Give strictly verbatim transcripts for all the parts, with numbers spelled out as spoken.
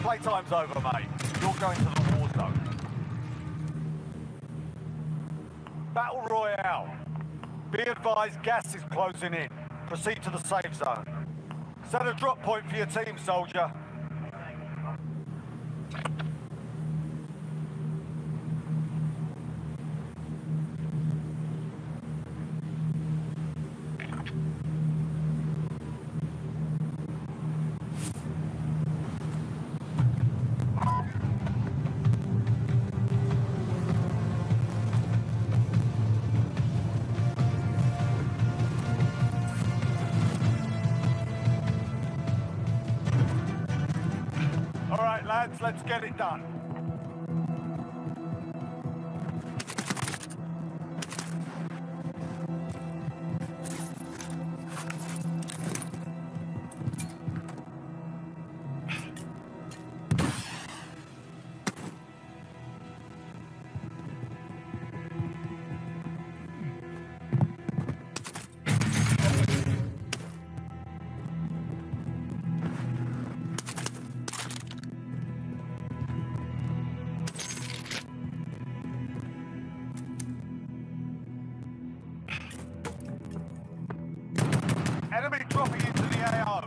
Playtime's over, mate. You're going to the war zone. Battle Royale. Be advised, gas is closing in. Proceed to the safe zone. Set a drop point for your team, soldier. Lads, let's get it done. Enemy dropping into the A O.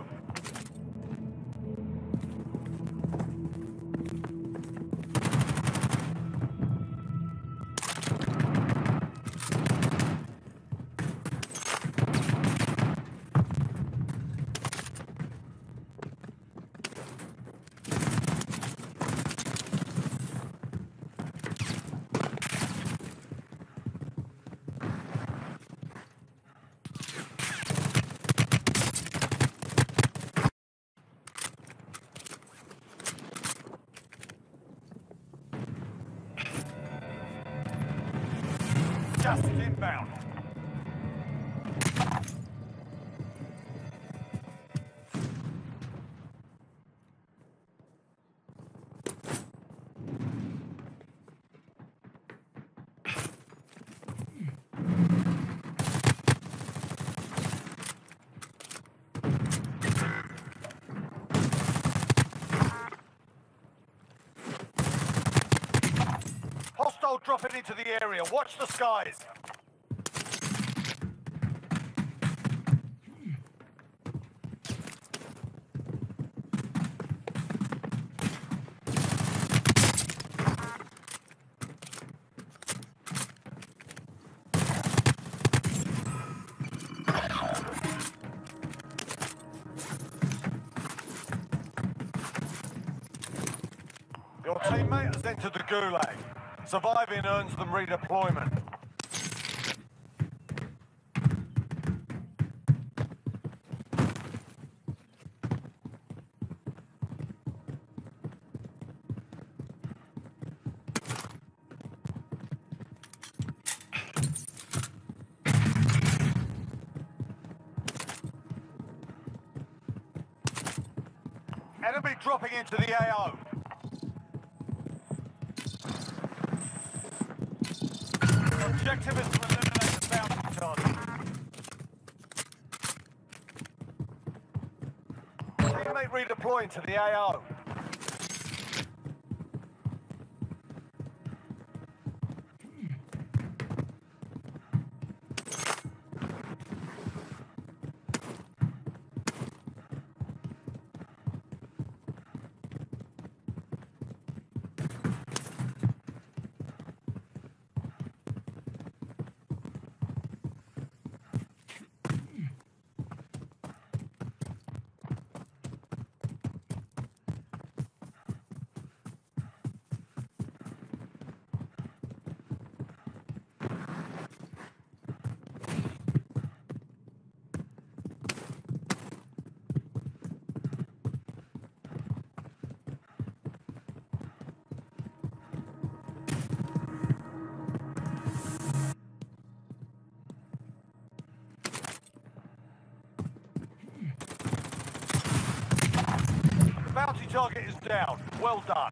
Just inbound. Hostile dropping into the area. Watch the skies. Your teammate has entered the Gulag. Surviving earns them redeployment. Enemy dropping into the A O. Objective is to eliminate the bounty target. Teammate redeploying to the A O. Bounty target is down. Well done.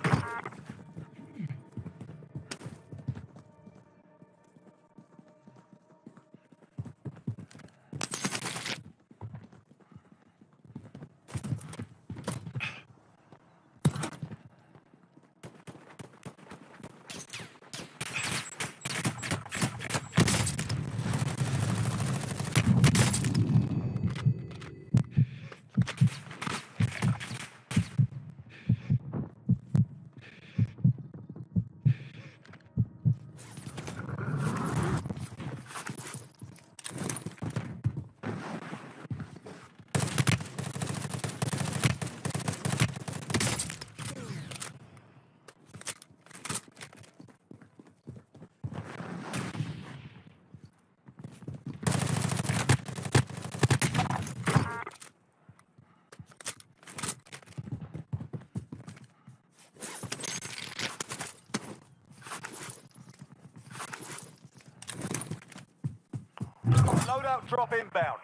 Loadout drop inbound.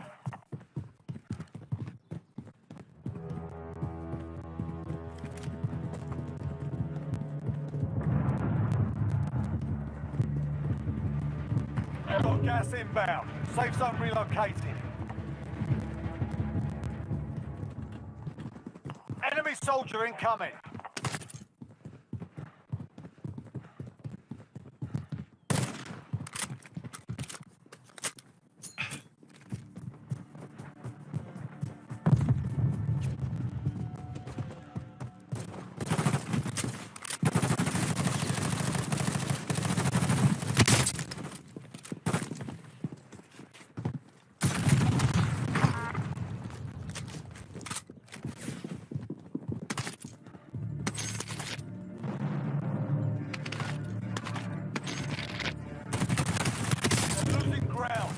Got gas inbound. Safe zone relocated. Enemy soldier incoming. Losing ground.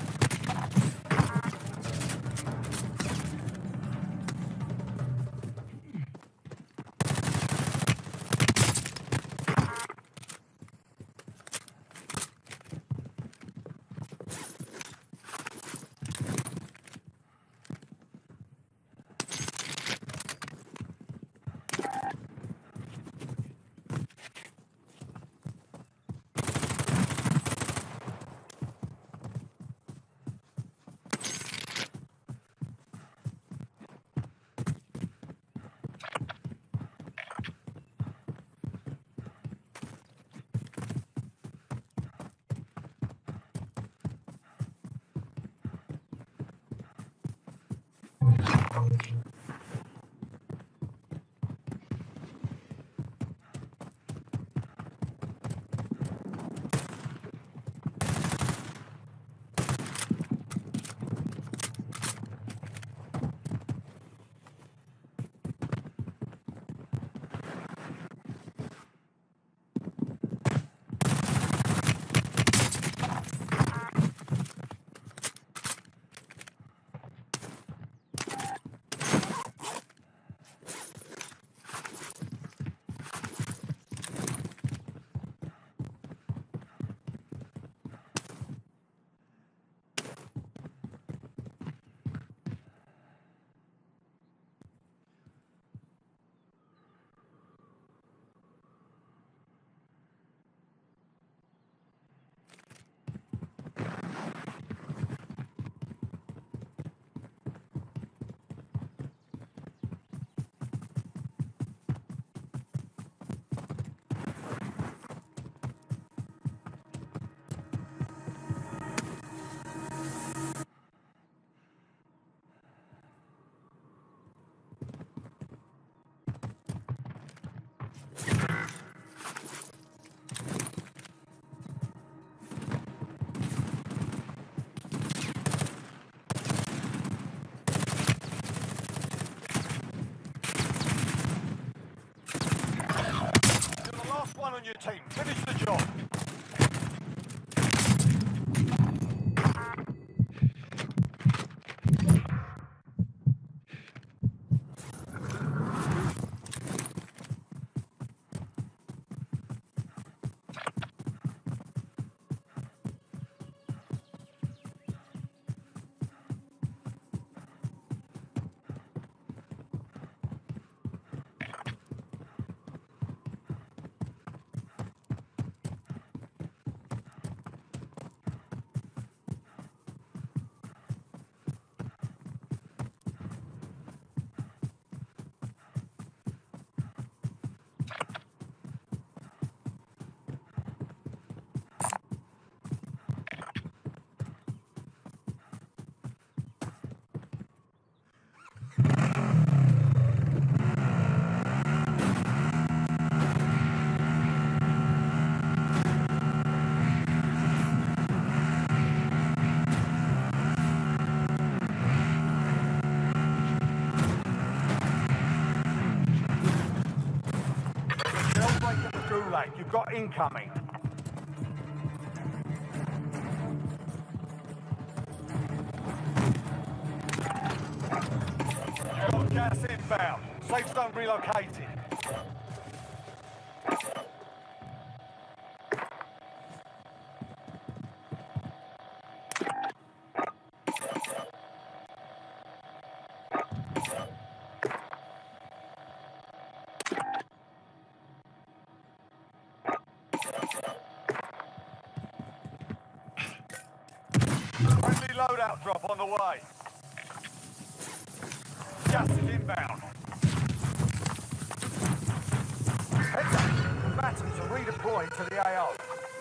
On your team. Finish the job. Gulag, you've got incoming. Got gas inbound. Safe zone relocated. loadout drop on the way. Gas is inbound. Heads up. Batteries are redeploying to the A O.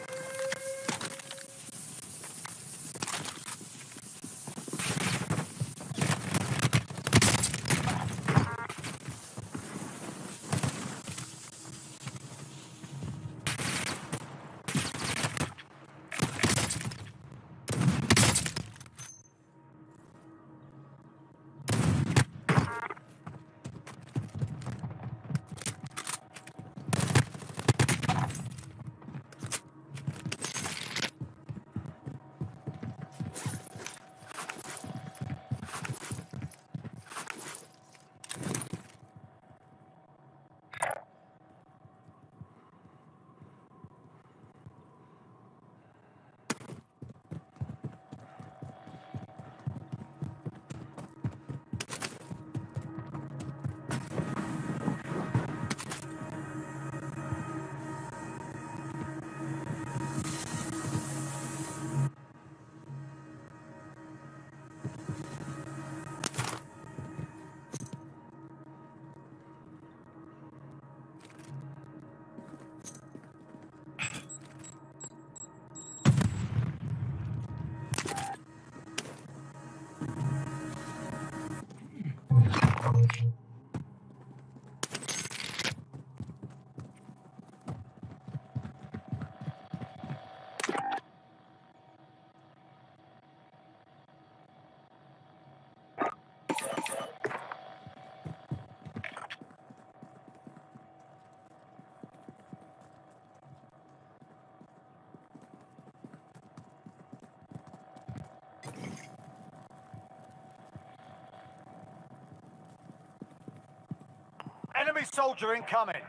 Enemy soldier incoming.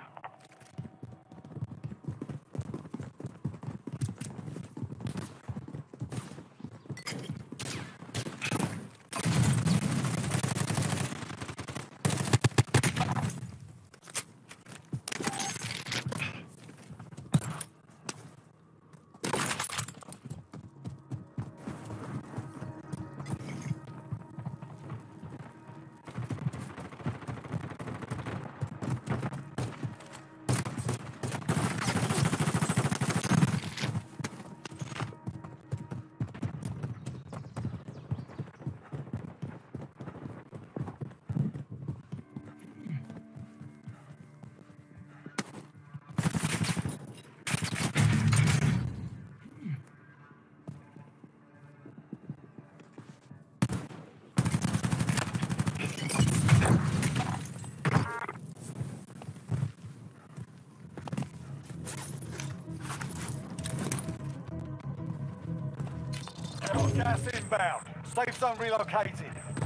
Gas inbound. Safe zone relocated.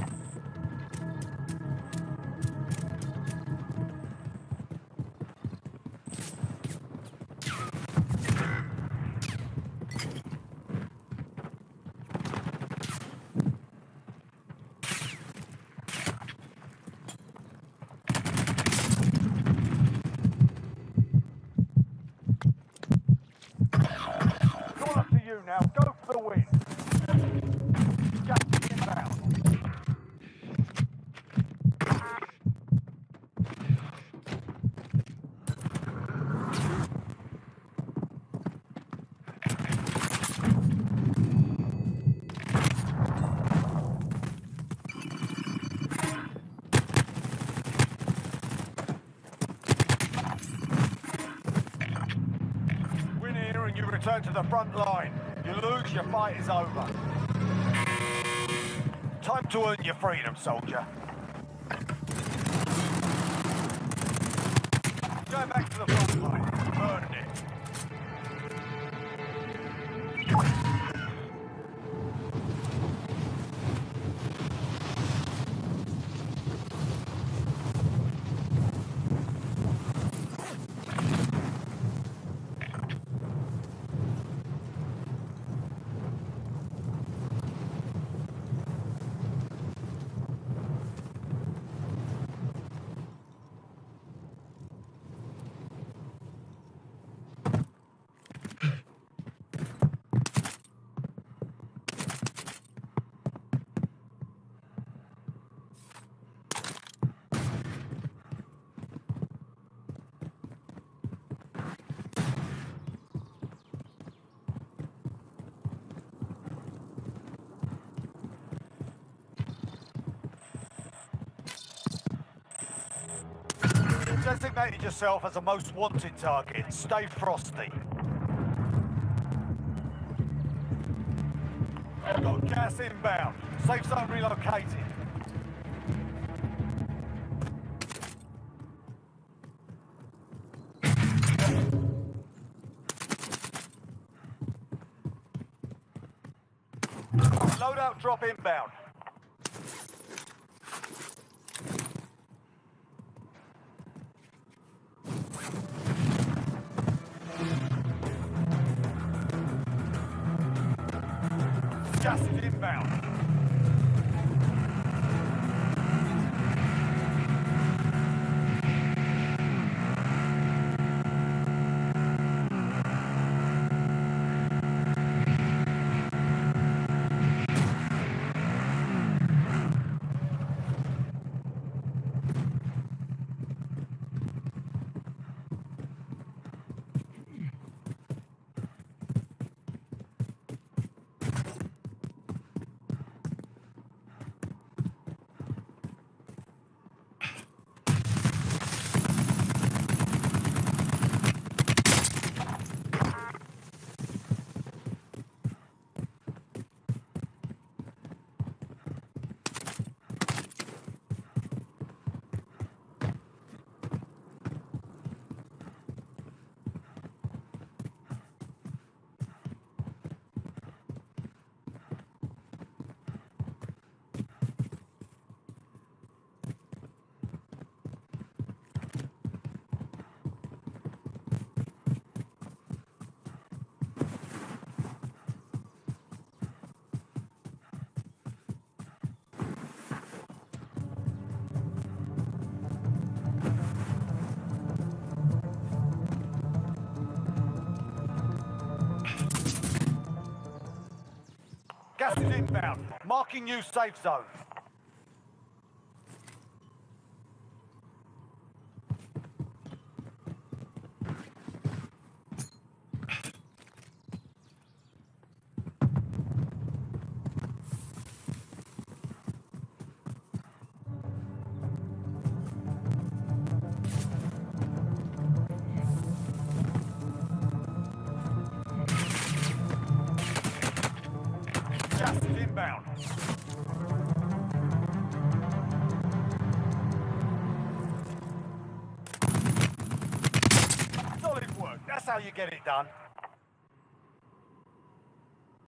It's all up to you now. Go for the win. You return to the front line. You lose, your fight is over. Time to earn your freedom, soldier. Go back to the front line. Earned it. designated yourself as a most wanted target. Stay frosty. Got gas inbound. Safe zone relocated. Loadout drop inbound. Gas is inbound. Gas is inbound. Marking new safe zone. Gas is inbound. Solid work. That's how you get it done.